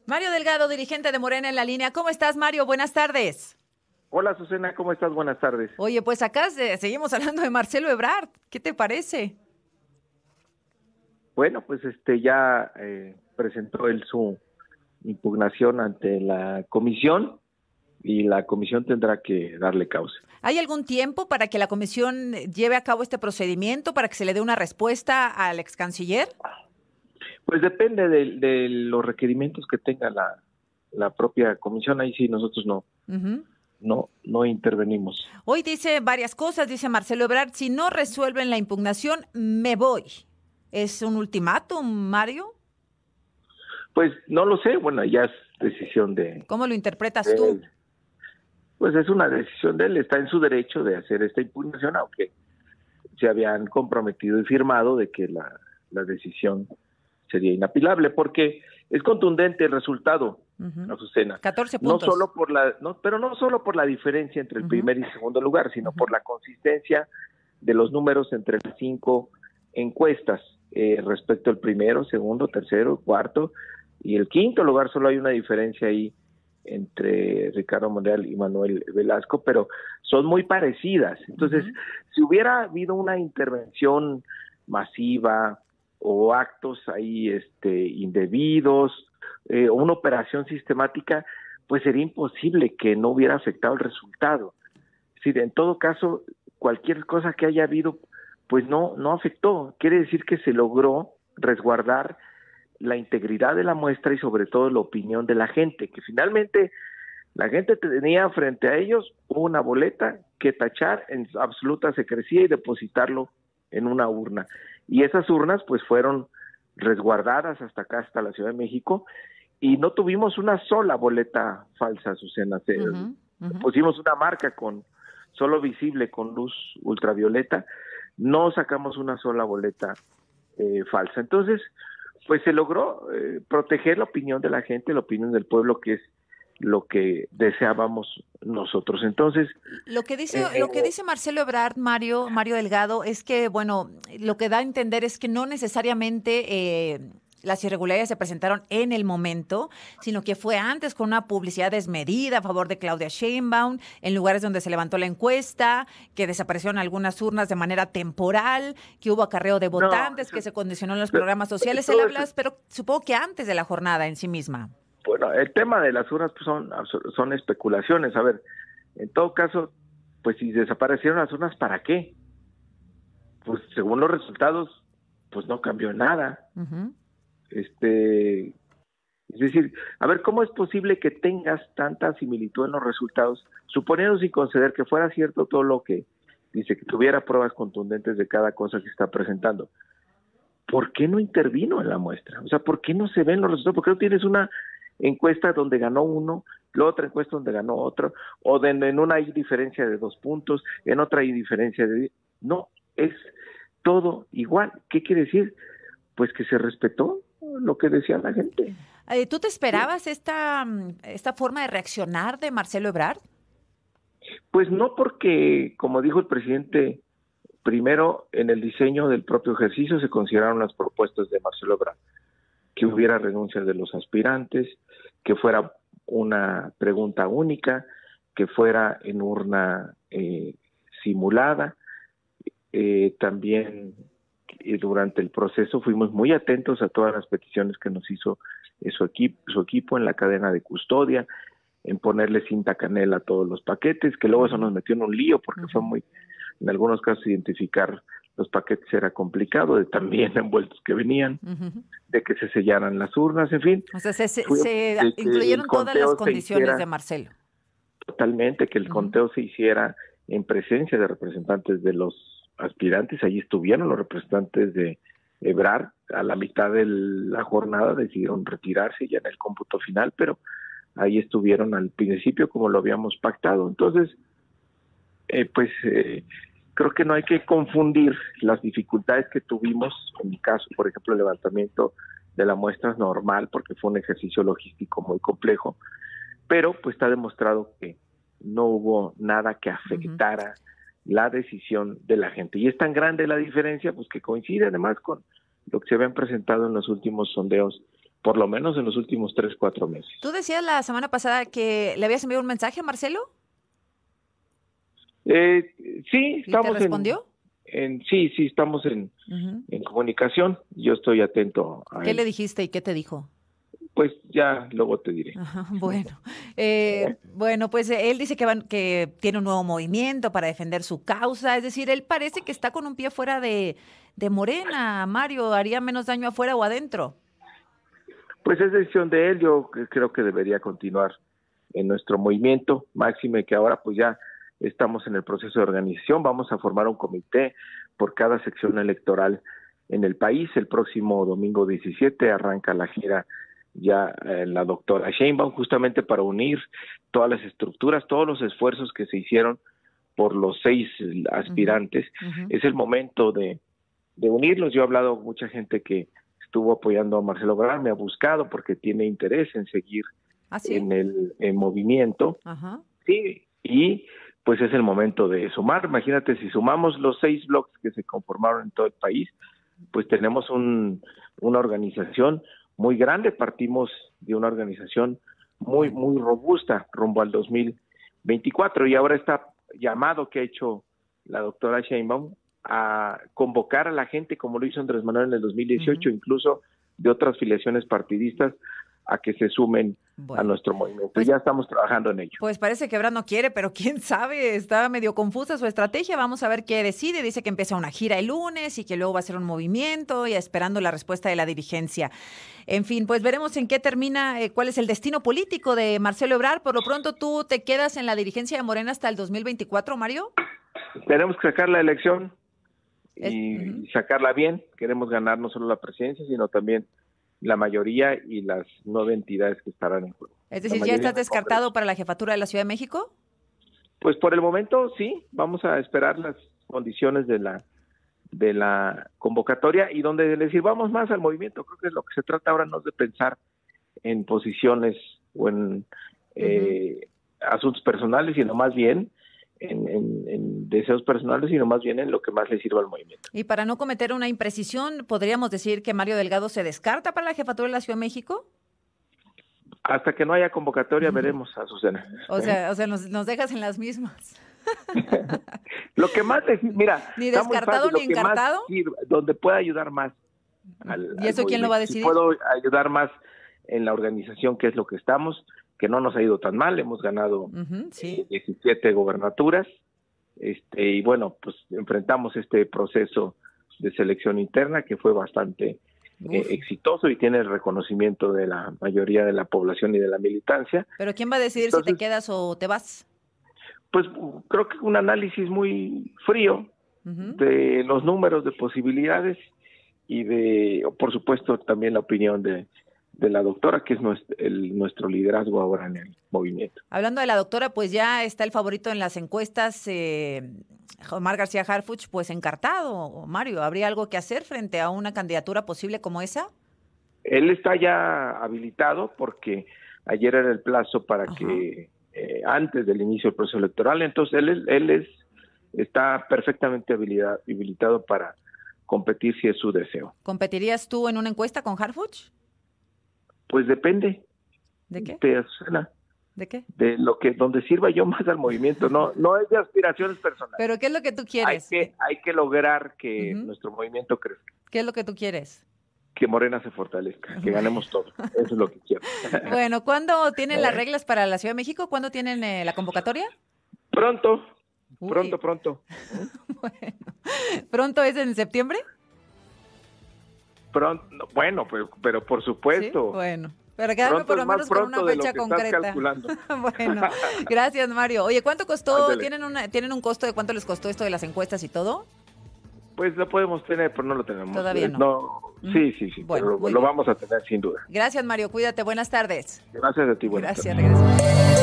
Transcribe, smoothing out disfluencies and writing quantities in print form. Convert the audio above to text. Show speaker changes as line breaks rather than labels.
Mario Delgado, dirigente de Morena en la línea. ¿Cómo estás, Mario? Buenas tardes.
Hola, Susana, ¿cómo estás? Buenas tardes.
Oye, pues acá seguimos hablando de Marcelo Ebrard. ¿Qué te parece?
Bueno, pues ya presentó él su impugnación ante la comisión y la comisión tendrá que darle causa.
¿Hay algún tiempo para que la comisión lleve a cabo este procedimiento, para que se le dé una respuesta al ex canciller?
Pues depende de los requerimientos que tenga la propia comisión. Ahí sí nosotros
Ujú.
no intervenimos.
Hoy dice varias cosas, dice Marcelo Ebrard, si no resuelven la impugnación, me voy. ¿Es un ultimátum, Mario?
Pues no lo sé, bueno, ya es decisión
¿Cómo lo interpretas
de
tú?
él. Pues es una decisión de él, está en su derecho de hacer esta impugnación, aunque se habían comprometido y firmado de que la decisión sería inapelable, porque es contundente el resultado,
Ujú.
Azucena,
14
no
puntos.
solo pero no solo por la diferencia entre el
Ujú,
primer y segundo lugar, sino
ujú.
por la consistencia de los números entre las 5 encuestas respecto al primero, segundo, tercero, cuarto y el quinto lugar. Solo hay una diferencia ahí entre Ricardo Monreal y Manuel Velasco, pero son muy parecidas. Entonces,
Ujú.
si hubiera habido una intervención masiva o actos ahí indebidos, o una operación sistemática, pues sería imposible que no hubiera afectado el resultado. Es decir, en todo caso, cualquier cosa que haya habido, pues no afectó. Quiere decir que se logró resguardar la integridad de la muestra y sobre todo la opinión de la gente, que finalmente la gente tenía frente a ellos una boleta que tachar en absoluta secrecía y depositarlo en una urna. Y esas urnas pues fueron resguardadas hasta acá, hasta la Ciudad de México, y no tuvimos una sola boleta falsa, Susana.
Ujú, ujú.
Pusimos una marca con solo visible con luz ultravioleta, no sacamos una sola boleta falsa. Entonces, pues se logró proteger la opinión de la gente, la opinión del pueblo, que es lo que deseábamos nosotros. Entonces,
Lo que dice Marcelo Ebrard, Mario Delgado, es que, bueno, lo que da a entender es que no necesariamente las irregularidades se presentaron en el momento, sino que fue antes con una publicidad desmedida a favor de Claudia Sheinbaum, en lugares donde se levantó la encuesta, que desaparecieron algunas urnas de manera temporal, que hubo acarreo de
no,
votantes, que se condicionó en los
pero,
programas sociales. Él
todo
habla,
eso,
pero supongo que antes de la jornada en sí misma.
bueno, el tema de las urnas pues, son especulaciones. A ver, en todo caso, pues si desaparecieron las urnas, ¿para qué? Pues según los resultados, pues no cambió nada.
Ujú.
Es decir, a ver, ¿cómo es posible que tengas tanta similitud en los resultados, suponiendo sin conceder que fuera cierto todo lo que dice, que tuviera pruebas contundentes de cada cosa que está presentando? ¿Por qué no intervino en la muestra? O sea, ¿por qué no se ven los resultados? ¿Por qué no tienes una encuesta donde ganó uno, la otra encuesta donde ganó otro, o en una hay diferencia de 2 puntos, en otra hay diferencia de 10? No, es todo igual. ¿Qué quiere decir? Pues que se respetó lo que decía la gente.
¿Tú te
¿Sí?
esperabas esta forma de reaccionar de Marcelo Ebrard?
Pues no, porque, como dijo el presidente, primero en el diseño del propio ejercicio se consideraron las propuestas de Marcelo Ebrard, que hubiera renuncias de los aspirantes, que fuera una pregunta única, que fuera en urna simulada. También durante el proceso fuimos muy atentos a todas las peticiones que nos hizo su equipo en la cadena de custodia, en ponerle cinta canela a todos los paquetes, que luego eso
Ujú,
nos metió en un lío porque fue
ujú.
muy, en algunos casos identificar los paquetes era complicado, de también envueltos que venían,
Ujú.
de que se sellaran las urnas, en fin,
O sea,
fue
se
de que el
incluyeron todas las
conteo se
condiciones de
hiciera
Marcelo.
totalmente, que el
Ujú.
conteo se hiciera en presencia de representantes de los aspirantes. Allí estuvieron los representantes de Ebrard. A la mitad de la jornada decidieron retirarse ya en el cómputo final, pero ahí estuvieron al principio como lo habíamos pactado. Entonces, creo que no hay que confundir las dificultades que tuvimos, en mi caso, por ejemplo, el levantamiento de la muestra es normal porque fue un ejercicio logístico muy complejo, pero pues está demostrado que no hubo nada que
Ujú.
afectara la decisión de la gente. Y es tan grande la diferencia, pues que coincide además con lo que se habían presentado en los últimos sondeos por lo menos en los últimos 3-4 meses.
Tú decías la semana pasada que le habías enviado un mensaje a Marcelo.
Sí, estamos.
¿Y te respondió?
Sí, estamos en comunicación. Yo estoy atento a
¿Qué
él.
le dijiste y qué te dijo?
Pues ya luego te diré.
Ajá, bueno, bueno, pues él dice que tiene un nuevo movimiento para defender su causa, es decir, él parece que está con un pie fuera de Morena. Mario, ¿haría menos daño afuera o adentro?
Pues es decisión de él. Yo creo que debería continuar en nuestro movimiento, máxime que ahora pues ya estamos en el proceso de organización. Vamos a formar un comité por cada sección electoral en el país. El próximo domingo 17 arranca la gira ya la doctora Sheinbaum, justamente para unir todas las estructuras, todos los esfuerzos que se hicieron por los 6 aspirantes. Es el momento de unirlos. Yo he hablado con mucha gente que estuvo apoyando a Marcelo Ebrard, me ha buscado porque tiene interés en seguir en el movimiento. Sí, y pues es el momento de sumar. Imagínate, si sumamos los 6 bloques que se conformaron en todo el país, pues tenemos una organización muy grande. Partimos de una organización muy robusta rumbo al 2024, y ahora está llamado que ha hecho la doctora Sheinbaum a convocar a la gente, como lo hizo Andrés Manuel en el 2018, incluso de otras filiaciones partidistas, a que se sumen a nuestro movimiento. Pues, ya estamos trabajando en ello.
Pues parece que Ebrard no quiere, pero quién sabe, está medio confusa su estrategia. Vamos a ver qué decide. Dice que empieza una gira el lunes y que luego va a ser un movimiento, y esperando la respuesta de la dirigencia. En fin, pues veremos en qué termina, cuál es el destino político de Marcelo Ebrard. Por lo pronto, ¿tú te quedas en la dirigencia de Morena hasta el 2024, Mario?
Tenemos que sacar la elección y sacarla bien. Queremos ganar no solo la presidencia, sino también la mayoría y las 9 entidades que estarán en juego.
Es decir, ¿ya estás descartado para la jefatura de la Ciudad de México?
Pues por el momento sí, vamos a esperar las condiciones de la convocatoria y donde le sirvamos más al movimiento. Creo que lo que se trata ahora no es de pensar en posiciones o en asuntos personales, sino más bien en deseos personales, sino más bien en lo que más le sirva al movimiento.
Y para no cometer una imprecisión, ¿podríamos decir que Mario Delgado se descarta para la jefatura de la Ciudad de México?
Hasta que no haya convocatoria veremos, Azucena.
O sea, nos dejas en las mismas.
Lo que más mira,
ni descartado ni encartado.
Donde pueda ayudar más.
¿Y eso quién lo va a decidir?
Si puedo ayudar más en la organización, que es lo que estamos, que no nos ha ido tan mal, hemos ganado 17 gobernaturas, y bueno, pues enfrentamos este proceso de selección interna que fue bastante exitoso y tiene el reconocimiento de la mayoría de la población y de la militancia.
¿Pero quién va a decidir si te quedas o te vas?
Pues creo que un análisis muy frío de los números de posibilidades y por supuesto, también la opinión de la doctora, que es nuestro liderazgo ahora en el movimiento.
Hablando de la doctora, pues ya está el favorito en las encuestas, Omar García Harfuch, pues encartado. Mario, ¿habría algo que hacer frente a una candidatura posible como esa?
Él está ya habilitado porque ayer era el plazo para que antes del inicio del proceso electoral, entonces él está perfectamente habilitado para competir si es su deseo.
¿Competirías tú en una encuesta con Harfuch?
Pues depende.
¿De qué? ¿De qué?
De donde sirva yo más al movimiento, no es de aspiraciones personales.
¿Pero qué es lo que tú quieres?
Hay que lograr que nuestro movimiento crezca.
¿Qué es lo que tú quieres?
Que Morena se fortalezca, que ganemos todo. Eso es lo que quiero.
Bueno, ¿cuándo tienen las reglas para la Ciudad de México? ¿Cuándo tienen la convocatoria?
Pronto.
Uy.
Pronto.
Bueno, ¿pronto es en septiembre?
Bueno, pero por supuesto.
¿Sí? Bueno, pero quedarme por lo menos con una fecha concreta. Bueno, gracias, Mario. Oye, ¿cuánto costó? ¿Tienen un costo de cuánto les costó esto de las encuestas y todo?
Pues lo podemos tener, pero no lo tenemos.
Todavía no.
Sí,
bueno,
pero lo vamos a tener sin duda.
Gracias, Mario. Cuídate. Buenas tardes.
Gracias a ti.
Gracias. Regresamos.